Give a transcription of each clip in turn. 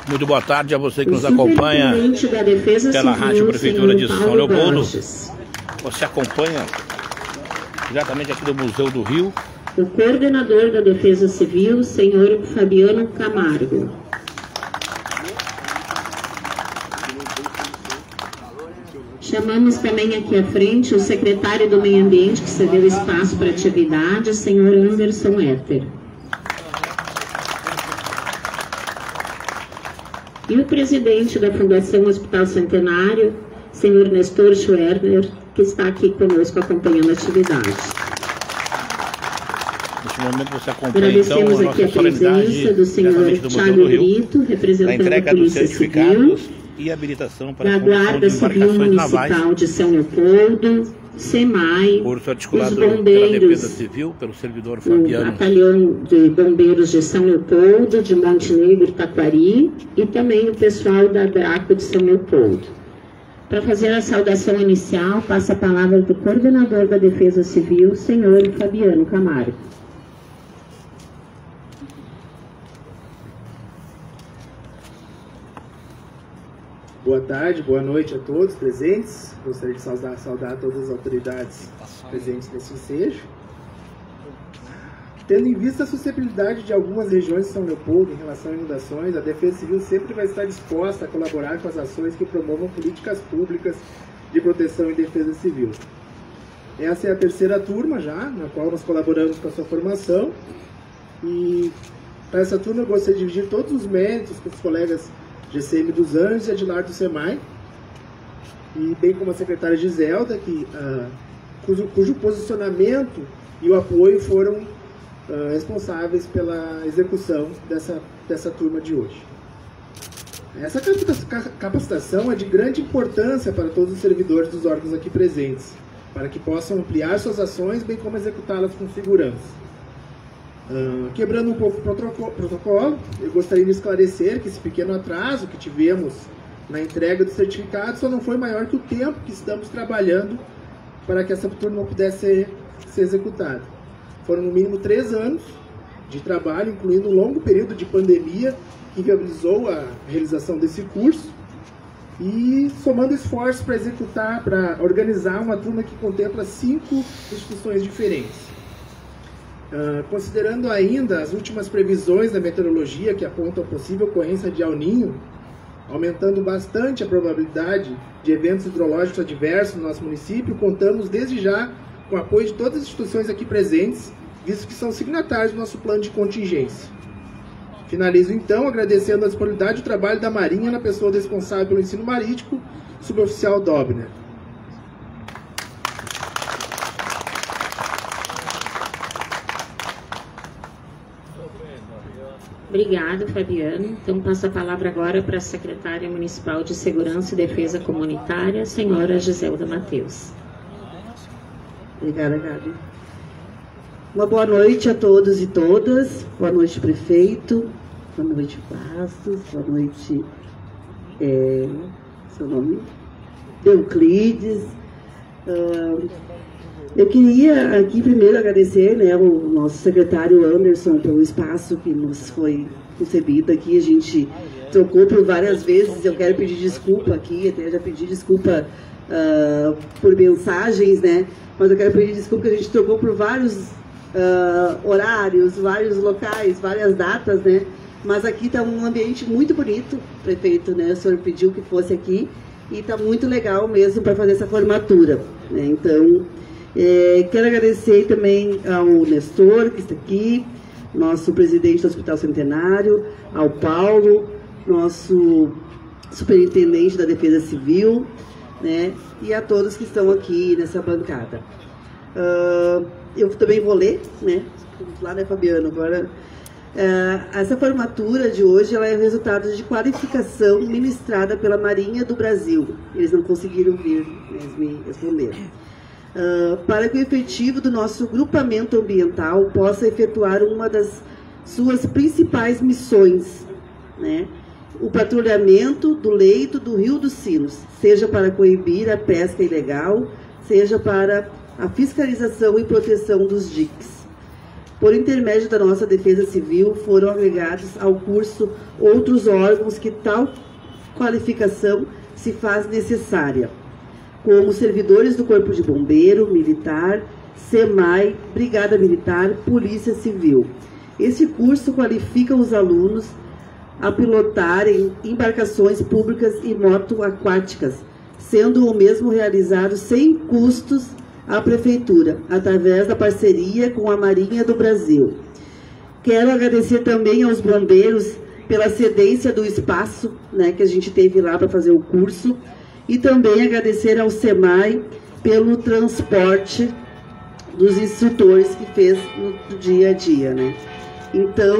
Muito boa tarde a você que nos acompanha pela Rádio Prefeitura de São Leopoldo. Você acompanha diretamente aqui do Museu do Rio. O coordenador da Defesa Civil, senhor Fabiano Camargo. Chamamos também aqui à frente o secretário do Meio Ambiente, que cedeu espaço para a atividade, senhor Anderson Etter. E o presidente da Fundação Hospital Centenário, senhor Nestor Schwerner, que está aqui conosco acompanhando a atividade. Neste momento você acompanha agradecemos então a aqui a nossa presença do senhor Thiago Brito, representante da Polícia Civil, e habilitação para da Guarda Civil Municipal de São Leopoldo, SEMAI, os bombeiros, Civil, pelo servidor o Fabiano, batalhão de bombeiros de São Leopoldo, de Montenegro, Taquari, e também o pessoal da DRACO de São Leopoldo. Para fazer a saudação inicial, passa a palavra do coordenador da Defesa Civil, senhor Fabiano Camargo. Boa tarde, boa noite a todos presentes. Gostaria de saudar todas as autoridades presentes nesse ensejo. Tendo em vista a suscetibilidade de algumas regiões de São Leopoldo em relação a inundações, a Defesa Civil sempre vai estar disposta a colaborar com as ações que promovam políticas públicas de proteção e defesa civil. Essa é a terceira turma já, na qual nós colaboramos com a sua formação. E para essa turma eu gostaria de dividir todos os méritos com os colegas GCM dos Anjos e Adilar do SEMAI, e bem como a secretária Giselda, cujo posicionamento e o apoio foram responsáveis pela execução dessa turma de hoje. Essa capacitação é de grande importância para todos os servidores dos órgãos aqui presentes, para que possam ampliar suas ações, bem como executá-las com segurança. Quebrando um pouco o protocolo, eu gostaria de esclarecer que esse pequeno atraso que tivemos na entrega do certificado só não foi maior que o tempo que estamos trabalhando para que essa turma pudesse ser executada. Foram no mínimo 3 anos de trabalho, incluindo um longo período de pandemia que viabilizou a realização desse curso, e somando esforços para executar, para organizar uma turma que contempla 5 instituições diferentes. Considerando ainda as últimas previsões da meteorologia que apontam a possível ocorrência de El Niño, aumentando bastante a probabilidade de eventos hidrológicos adversos no nosso município, contamos desde já com o apoio de todas as instituições aqui presentes, visto que são signatários do nosso plano de contingência. Finalizo então agradecendo a disponibilidade do trabalho da Marinha na pessoa responsável pelo ensino marítimo, suboficial Dobner. Obrigado, Fabiano. Então, passo a palavra agora para a secretária municipal de Segurança e Defesa Comunitária, senhora Giselda Matheus. Obrigada, Gabi. Uma boa noite a todos e todas. Boa noite, prefeito. Boa noite, Bastos. Boa noite, seu nome? Euclides. Eu queria aqui primeiro agradecer, né, o nosso secretário Anderson pelo espaço que nos foi concebido aqui. A gente trocou por várias vezes. Eu quero pedir desculpa aqui, até já pedi desculpa por mensagens, né? Mas eu quero pedir desculpa que a gente trocou por vários horários, vários locais, várias datas, né? Mas aqui está um ambiente muito bonito, prefeito, né? O senhor pediu que fosse aqui e está muito legal mesmo para fazer essa formatura, né? Então, quero agradecer também ao Nestor, que está aqui, nosso presidente do Hospital Centenário, ao Paulo, nosso superintendente da Defesa Civil, né, e a todos que estão aqui nessa bancada. Eu também vou ler, né? Vamos lá, né, Fabiano? Agora, essa formatura de hoje ela é resultado de qualificação ministrada pela Marinha do Brasil. Eles não conseguiram vir, eles me responderam. Para que o efetivo do nosso grupamento ambiental possa efetuar uma das suas principais missões, né? O patrulhamento do leito do Rio dos Sinos, seja para coibir a pesca ilegal, seja para a fiscalização e proteção dos diques. Por intermédio da nossa Defesa Civil, foram agregados ao curso outros órgãos que tal qualificação se faz necessária, como servidores do Corpo de Bombeiro, Militar, SEMAI, Brigada Militar, Polícia Civil. Esse curso qualifica os alunos a pilotarem embarcações públicas e motoaquáticas, sendo o mesmo realizado sem custos à Prefeitura, através da parceria com a Marinha do Brasil. Quero agradecer também aos bombeiros pela cedência do espaço, né, que a gente teve lá para fazer o curso, e também agradecer ao SEMAI pelo transporte dos instrutores que fez no dia a dia, né? Então,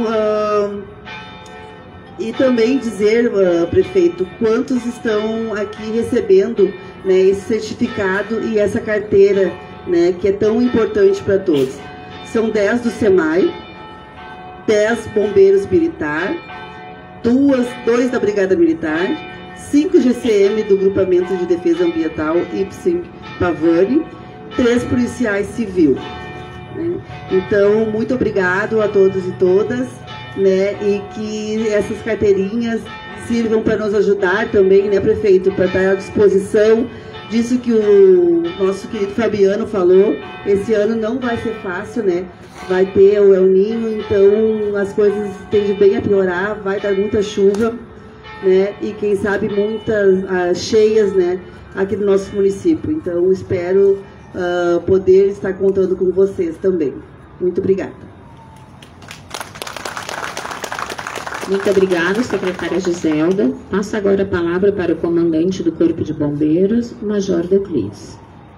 e também dizer, prefeito, quantos estão aqui recebendo, né, esse certificado e essa carteira, né, que é tão importante para todos. São 10 do SEMAI, 10 bombeiros militar, 2 da Brigada Militar, 5 GCM do Grupamento de Defesa Ambiental Ipsen Pavani, 3 policiais civil. Né? Então, muito obrigado a todos e todas, né? E que essas carteirinhas sirvam para nos ajudar também, né, prefeito, para estar à disposição disso que o nosso querido Fabiano falou. Esse ano não vai ser fácil, né? Vai ter o El Niño, então as coisas tendem bem a piorar, vai dar muita chuva, né? E quem sabe muitas cheias, né, aqui no nosso município. Então espero poder estar contando com vocês também. Muito obrigada. Muito obrigada, secretária Giselda. Passo agora a palavra para o comandante do Corpo de Bombeiros, Major Euclides.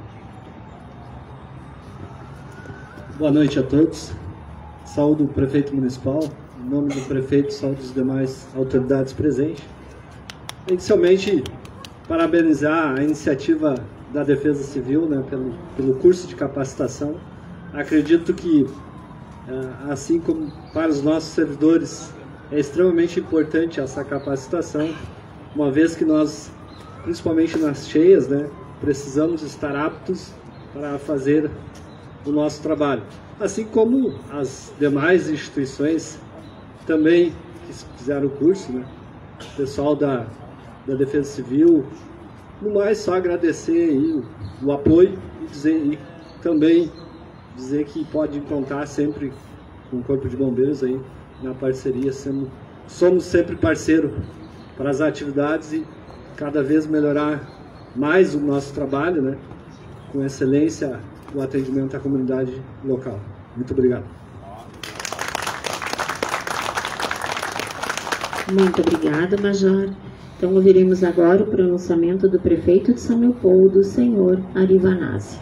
Boa noite a todos. Saúdo o prefeito municipal. Em nome do prefeito, saúdo os demais autoridades presentes. Inicialmente, parabenizar a iniciativa da Defesa Civil, né, pelo curso de capacitação. Acredito que, assim como para os nossos servidores, é extremamente importante essa capacitação, uma vez que nós, principalmente nas cheias, né, precisamos estar aptos para fazer o nosso trabalho. Assim como as demais instituições também que fizeram o curso, né, o pessoal da Defesa Civil. No mais, só agradecer aí o apoio e também dizer que pode contar sempre com o Corpo de Bombeiros aí na parceria, somos sempre parceiro para as atividades e cada vez melhorar mais o nosso trabalho, né, com excelência o atendimento à comunidade local. Muito obrigado. Muito obrigada, Major. Então ouviremos agora o pronunciamento do prefeito de São Leopoldo, senhor Ari Vanazzi.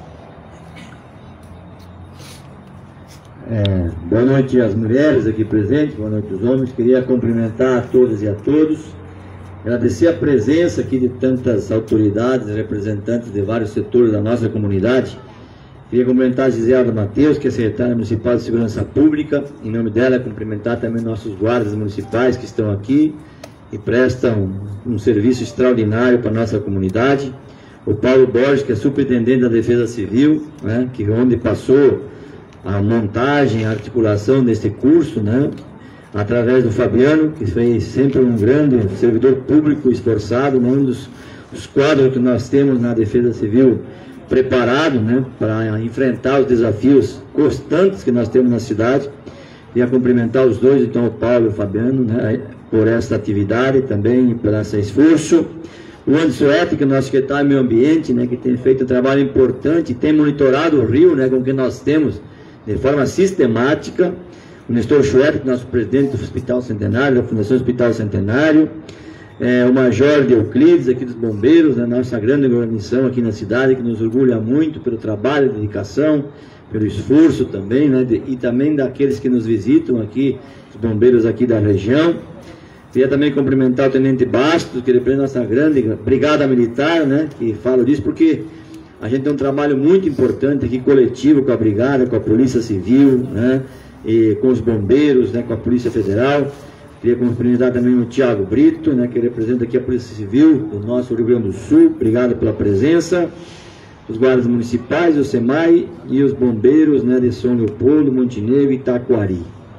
Boa noite às mulheres aqui presentes, boa noite aos homens. Queria cumprimentar a todas e a todos, agradecer a presença aqui de tantas autoridades, representantes de vários setores da nossa comunidade. Queria cumprimentar a Giselda Matheus, que é secretária municipal de Segurança Pública. Em nome dela, cumprimentar também nossos guardas municipais que estão aqui e prestam um serviço extraordinário para a nossa comunidade. O Paulo Borges, que é superintendente da Defesa Civil, né, que onde passou a montagem, a articulação deste curso, né, através do Fabiano, que fez sempre um grande servidor público esforçado, né, um dos quadros que nós temos na Defesa Civil preparado, né, para enfrentar os desafios constantes que nós temos na cidade. E a cumprimentar os dois, então o Paulo e o Fabiano, né, por essa atividade também, por esse esforço. O Anderson Epp, que é o nosso secretário do Meio Ambiente, né, que tem feito um trabalho importante, tem monitorado o rio, né, com que nós temos de forma sistemática. O Nestor Schwepp, nosso presidente do Hospital Centenário, da Fundação Hospital Centenário. O Major Euclides, aqui dos Bombeiros, né, nossa grande organização aqui na cidade, que nos orgulha muito pelo trabalho, dedicação, pelo esforço também, né, e também daqueles que nos visitam aqui, os bombeiros aqui da região. Queria também cumprimentar o Tenente Bastos, que representa a nossa grande Brigada Militar, né, que falo disso porque a gente tem um trabalho muito importante aqui, coletivo, com a Brigada, com a Polícia Civil, né, e com os bombeiros, né, com a Polícia Federal. Queria cumprimentar também o Tiago Brito, né, que representa aqui a Polícia Civil do nosso Rio Grande do Sul. Obrigado pela presença. os guardas municipais, o SEMAI e os bombeiros, né, de São Leopoldo, Montenegro e Taquari.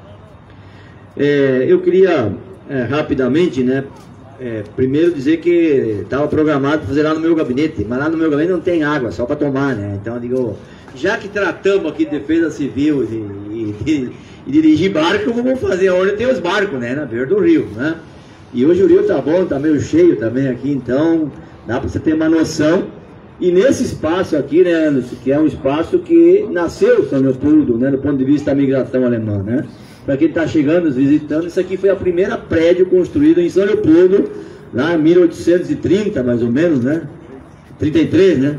Eu queria rapidamente, né, primeiro dizer que estava programado para fazer lá no meu gabinete, mas lá no meu gabinete não tem água, só para tomar, né? Então eu digo, já que tratamos aqui de defesa civil e dirigir barco, vamos fazer onde tem os barcos, né? Na beira do rio, né? E hoje o rio tá bom, tá meio cheio também aqui, então dá para você ter uma noção. E nesse espaço aqui, né, Anderson, que é um espaço que nasceu São Leopoldo, né, do ponto de vista da migração alemã, né? Para quem está chegando, nos visitando, isso aqui foi a primeira prédio construído em São Leopoldo, lá em 1830, mais ou menos, né? 33, né?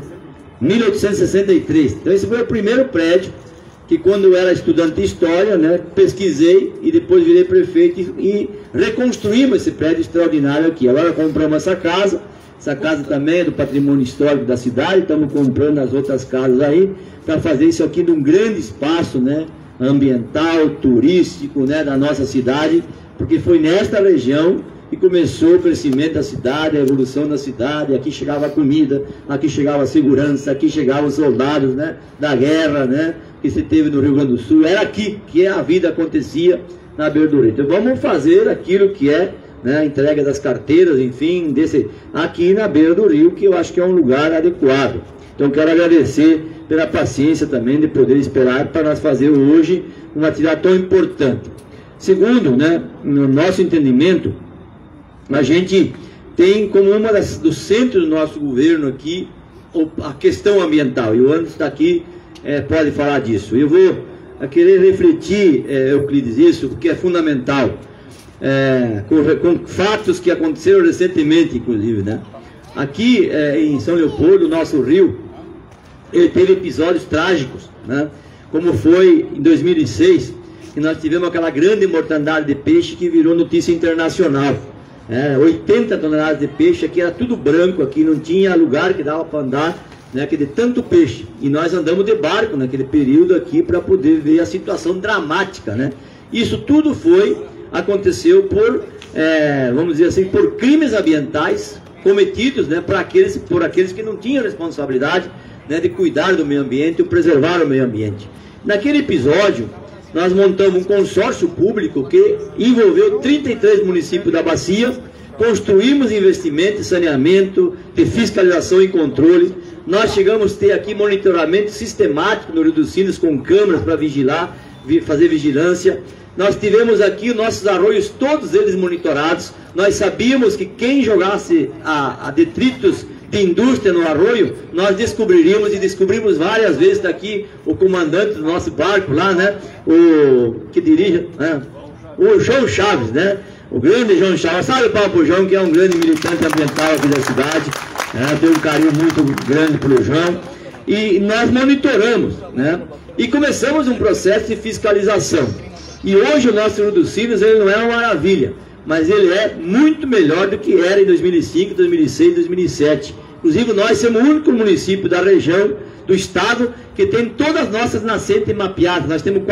1863. Então esse foi o primeiro prédio que, quando eu era estudante de história, né, pesquisei e depois virei prefeito e reconstruímos esse prédio extraordinário aqui. Agora compramos essa casa também é do patrimônio histórico da cidade, estamos comprando as outras casas aí, para fazer isso aqui num grande espaço, né, ambiental, turístico, né, da nossa cidade, porque foi nesta região que começou o crescimento da cidade, a evolução da cidade. Aqui chegava a comida, aqui chegava a segurança, aqui chegavam os soldados, né, da guerra, né, que se teve no Rio Grande do Sul. Era aqui que a vida acontecia na beira do rio. Então vamos fazer aquilo que é, né, a entrega das carteiras, enfim, aqui na beira do rio, que eu acho que é um lugar adequado. Então quero agradecer pela paciência também de poder esperar para nós fazer hoje uma atividade tão importante. Segundo, né, no nosso entendimento, a gente tem como uma dos centros do nosso governo aqui a questão ambiental, e o Anderson está aqui, pode falar disso. Eu vou querer refletir, Euclides, isso, porque é fundamental, com fatos que aconteceram recentemente, inclusive, né? Aqui em São Leopoldo, o nosso rio, ele teve episódios trágicos, né? Como foi em 2006, que nós tivemos aquela grande mortandade de peixe que virou notícia internacional. 80 toneladas de peixe, aqui era tudo branco, aqui não tinha lugar que dava para andar, né, que de tanto peixe. E nós andamos de barco naquele período aqui para poder ver a situação dramática, né? Isso tudo aconteceu por, vamos dizer assim, por crimes ambientais cometidos, né, por aqueles que não tinham responsabilidade, né, de cuidar do meio ambiente ou preservar o meio ambiente. Naquele episódio, nós montamos um consórcio público que envolveu 33 municípios da bacia, construímos investimentos de saneamento, de fiscalização e controle. Nós chegamos a ter aqui monitoramento sistemático no Rio dos Sinos, com câmeras para vigilar, fazer vigilância. Nós tivemos aqui os nossos arroios, todos eles monitorados. Nós sabíamos que quem jogasse a detritos de indústria no arroio, nós descobriríamos, e descobrimos várias vezes. Daqui o comandante do nosso barco lá, né, o que dirige, né, o João Chaves, né, o grande João Chaves. Sabe o Paulo João, que é um grande militante ambiental aqui da cidade, né, tem um carinho muito grande pelo João, e nós monitoramos, né, e começamos um processo de fiscalização. E hoje o nosso Rio dos Sinos, ele não é uma maravilha, mas ele é muito melhor do que era em 2005, 2006, 2007. Inclusive, nós somos o único município da região, do estado, que tem todas as nossas nascentes mapeadas. Nós temos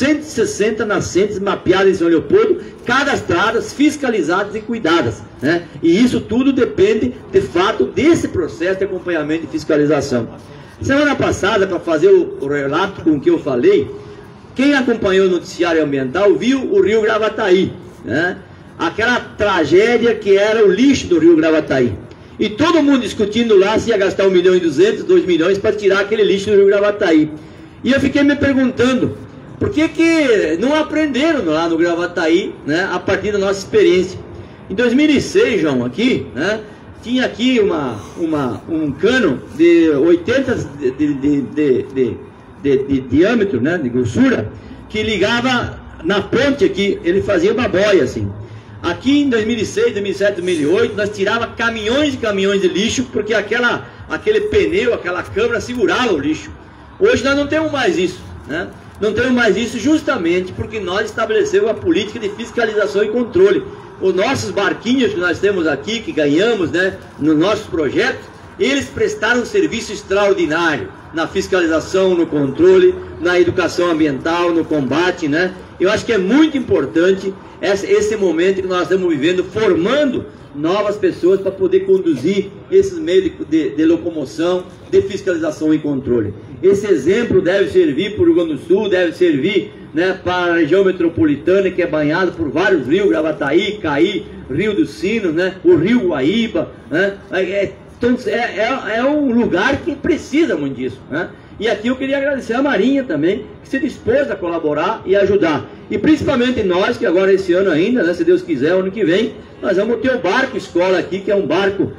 460 nascentes mapeadas em São Leopoldo, cadastradas, fiscalizadas e cuidadas, né? E isso tudo depende, de fato, desse processo de acompanhamento e fiscalização. Semana passada, para fazer o relato com o que eu falei, quem acompanhou o noticiário ambiental viu o rio Gravataí, né? Aquela tragédia que era o lixo do rio Gravataí. E todo mundo discutindo lá se ia gastar 1,2 milhão, 2 milhões para tirar aquele lixo do rio Gravataí. E eu fiquei me perguntando, por que não aprenderam lá no Gravataí, né, a partir da nossa experiência? Em 2006, João, aqui, né, tinha aqui um cano de 80 de diâmetro, né, de grossura, que ligava na ponte aqui, ele fazia uma boia assim. Aqui em 2006, 2007, 2008, nós tirávamos caminhões e caminhões de lixo, porque aquele pneu, aquela câmara segurava o lixo. Hoje nós não temos mais isso, né? Não temos mais isso justamente porque nós estabelecemos a política de fiscalização e controle. Os nossos barquinhos que nós temos aqui, que ganhamos, né, nos nossos projetos, eles prestaram um serviço extraordinário na fiscalização, no controle, na educação ambiental, no combate, né? Eu acho que é muito importante esse momento que nós estamos vivendo, formando novas pessoas para poder conduzir esses meios de locomoção, de fiscalização e controle. Esse exemplo deve servir para o Rio Grande do Sul, deve servir, né, para a região metropolitana, que é banhada por vários rios, Gravataí, Caí, Rio dos Sinos, né, o Rio Guaíba, né, então é um lugar que precisa muito disso, né? E aqui eu queria agradecer a Marinha também, que se dispôs a colaborar e ajudar. E principalmente nós, que agora esse ano ainda, né, se Deus quiser, ano que vem, nós vamos ter o barco escola aqui, que é um barco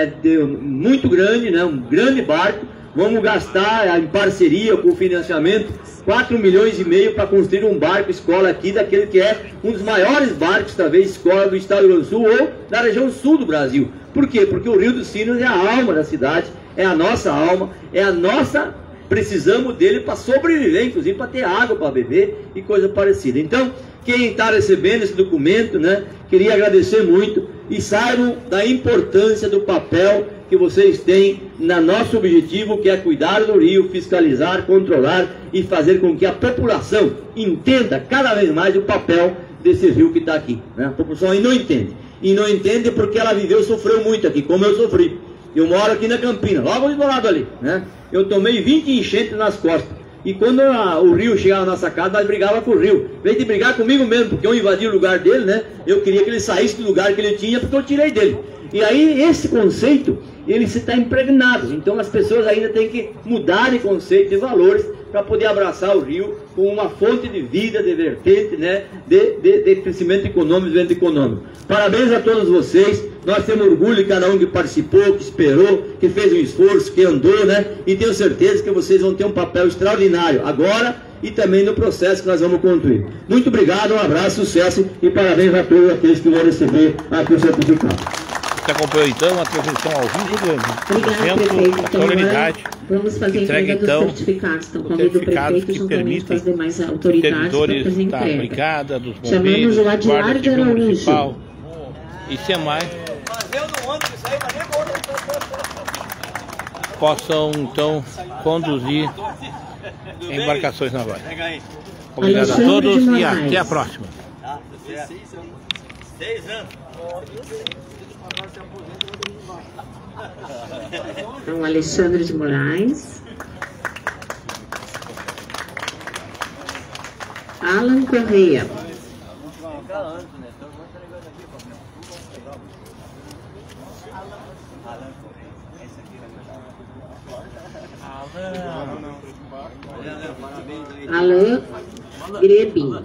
muito grande, né, um grande barco. Vamos gastar em parceria com o financiamento 4,5 milhões para construir um barco escola aqui, daquele que é um dos maiores barcos, talvez, escola do estado do Rio Grande do Sul ou da região sul do Brasil. Por quê? Porque o Rio dos Sinos é a alma da cidade, é a nossa alma, é a nossa... Precisamos dele para sobreviver, inclusive para ter água para beber e coisa parecida. Então, quem está recebendo esse documento, né, queria agradecer muito e saibam da importância do papel que vocês têm no nosso objetivo, que é cuidar do rio, fiscalizar, controlar e fazer com que a população entenda cada vez mais o papel desse rio que está aqui, né? A população aí não entende. E não entende porque ela viveu, sofreu muito aqui, como eu sofri. Eu moro aqui na Campina, logo do lado ali, né? Eu tomei 20 enchentes nas costas. E quando o rio chegava na nossa casa, nós brigávamos com o rio. Em vez de brigar comigo mesmo, porque eu invadi o lugar dele, né? Eu queria que ele saísse do lugar que ele tinha, porque eu tirei dele. E aí esse conceito, ele se está impregnado. Então as pessoas ainda têm que mudar de conceito e valores para poder abraçar o rio como uma fonte de vida, de vertente, né? De crescimento econômico, desenvolvimento econômico. Parabéns a todos vocês. Nós temos orgulho de cada um que participou, que esperou, que fez um esforço, que andou, né? E tenho certeza que vocês vão ter um papel extraordinário agora e também no processo que nós vamos concluir. Muito obrigado, um abraço, sucesso e parabéns a todos aqueles que vão receber aqui o certificado. Você acompanhou então a transmissão ao vivo Obrigado, prefeito. Então, solenidade. Vamos fazer a entrega dos certificados. Então, convido o prefeito juntamente com as demais autoridades para fazer a entrega. Brigada, dos Chamamos o Adilar de Araújo. E se é mais, possam então conduzir embarcações navais. Obrigado a todos e até a próxima. 6 anos. Então, Alexandre de Moraes, Alan Correia, Alan Grebin.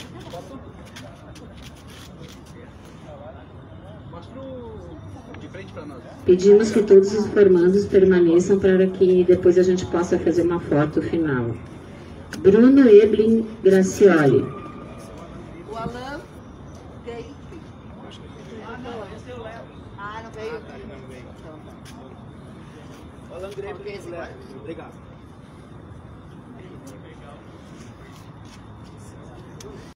Pedimos que todos os formandos permaneçam para que depois a gente possa fazer uma foto final. Bruno Eblin Gracioli. O Alan veio. Ah, não veio? O Alan Greco. Obrigado.